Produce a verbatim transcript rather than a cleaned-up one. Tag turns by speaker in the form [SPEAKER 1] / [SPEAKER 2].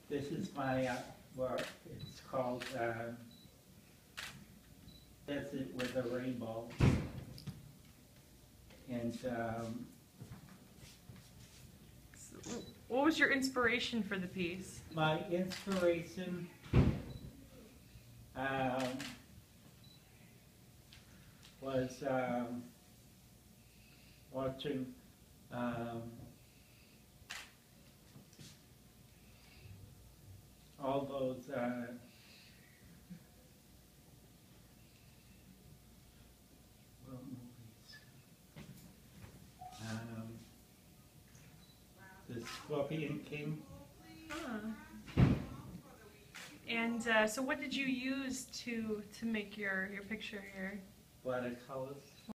[SPEAKER 1] This is my uh, work. It's called uh, Desert with a Rainbow. And um,
[SPEAKER 2] So, what was your inspiration for the piece?
[SPEAKER 1] my inspiration um, was um, watching um, all those uh, what movies? Um, the Scorpion King.
[SPEAKER 2] Huh. And uh, so what did you use to to make your, your picture here?
[SPEAKER 1] Watercolors.